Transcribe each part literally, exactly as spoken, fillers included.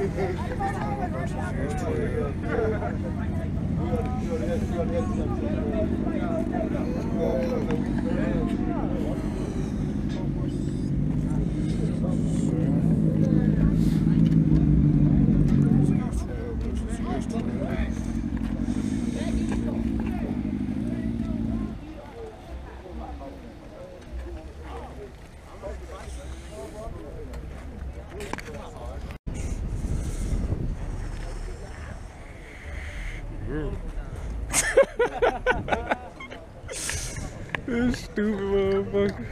This stupid motherfucker.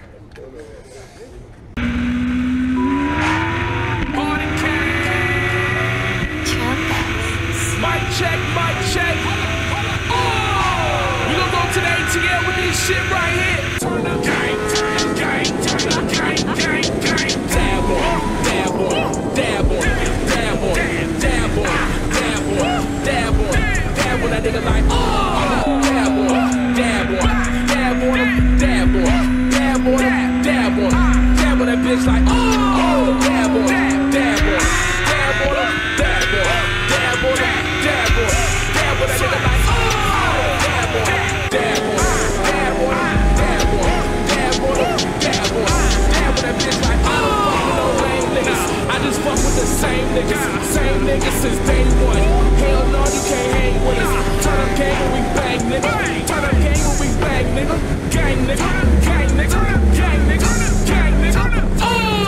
Mic check, mic check. Oh! We gonna go to the A T L with this shit right here. Turn up, gang, turn up, gang, turn up, gang, gang, gang. Dab on, dab on, dab on, dab on, dab on, dab on, dab on, dab on that nigga like oh. Dab on, dab on, dab on him, dab on, dab on him, dab on, dab on that bitch like oh. Dab on, dab on, dab on him, dab on, dab on him. Dab on, dab on that nigga like oh. Dab on, dab on, dab on, dab on, dab on, dab on, dab on that bitch like I don't fuck with no lame niggas. I just fuck with the same niggas, same niggas since day one. Hell no, you can't hang with us. Turn up gang when we bang, nigga. Turn up gang when we bang, nigga. Gang, nigga, gang, nigga, gang, nigga, gang, nigga. Oh!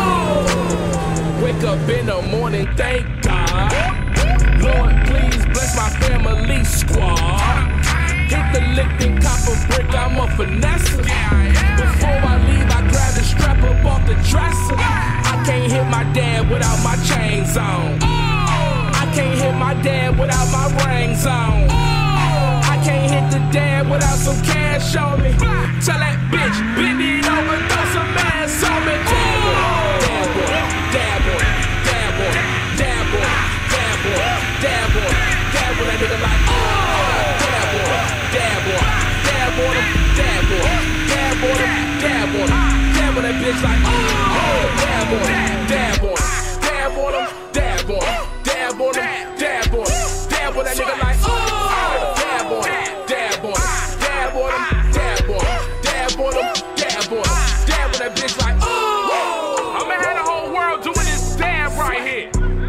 Wake up in the morning, thank God. Lord, please bless my family squad. Hit the lick and cop a brick, I'm a finesse. Before I leave, I grab the strap up off the dresser. I can't hit my dad without my chains on. I can't hit my dad without my rings on. I can't hit the dad without some cash on me. Tell that bitch, bend it over, throw some ass on me. Dab on, dab on, dab on, dab on, dab on, dab on. Dab on, dab on that nigga like oh. Dab on, dab on, dab on him, dab on, dab on him, dab on him, dab on that bitch like oh. Dab on, dab on, dab on him, dab on, dab on him, dab on, dab on that nigga like oh. Dab on, dab on, dab on him, dab on, dab on him, dab on, dab on that bitch like oh. I'ma have the whole world doing this dab right here.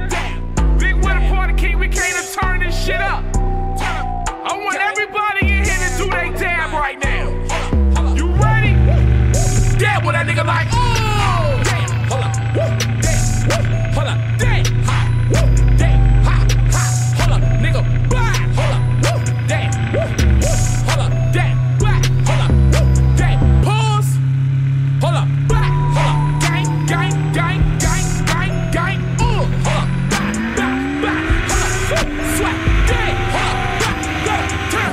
We came to turn this shit up. I want everybody in here to do their dab right now. You ready? Dab with that nigga like, oh! Damn, hold up, damn, hold up, damn, ha, damn, ha, ha, hold up, nigga, blah, hold up, damn, hold up, damn, blah, hold up, damn, pause, hold up, blah, hold up, gang, gang, gang, gang, gang, gang, ooh, hold up, blah, blah, blah. Swag, gang, hold up, back, go, turn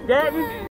Got me?